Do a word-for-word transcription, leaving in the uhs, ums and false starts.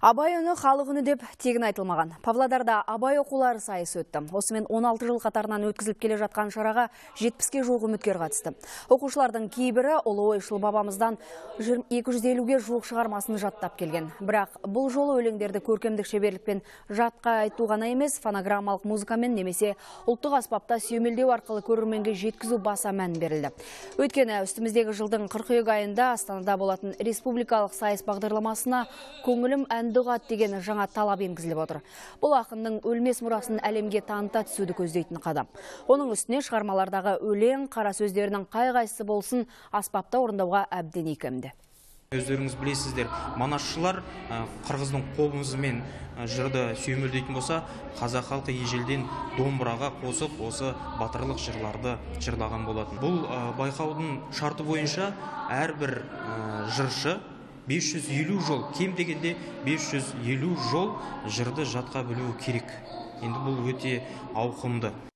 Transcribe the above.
Абай үні халық үні деп тегін айтылмаған. Павлодарда Абай оқулары сайысы өтті. Осымен он алты жыл қатарынан өткізіліп келе жатқан шараға жетпіске жуық үміткер қатысты. Оқушылардың кейбірі ұлы ойшыл бабамыздан екі жүз елуге жуық шығармасын жаттап келген. Бірақ бұл жолы өлеңдерді көркемдік шеберлікпен жатқа айту ғана емес, фонограммалық музыкамен немесе ұлттық аспапта сүйемелдеу арқылы көрерменге жеткізу баса мән берілді. Өйткені үстіміздегі жылдың қыркүйек айында Астанада болатын республикалық сайыс бағдарламасына көңілім әндұғат деген жаңа талап енгізіліп отыр. Бұл ақынның өлмес мұрасын әлемге таныта түсуді көздейтін қадам. Оның үстіне шығармалардағы өлең, қара сөздерінің қай-қайсысы болсын аспапта орындауға әбден икемді. Өздеріңіз білесіздер, манасшылар қырғыздың қобызымен жырды сүйемелдейтін болса, қазақ халқы ежелден домбыраға қосып, осы батырлық жырларды жырлаған болатын. Бұл байқаудың шарты бойынша әрбір жыршы бес жүз елу жол, кем дегенде бес жүз елу жол жырды жатқа білуі керек. Енді бұл өте ауқымды.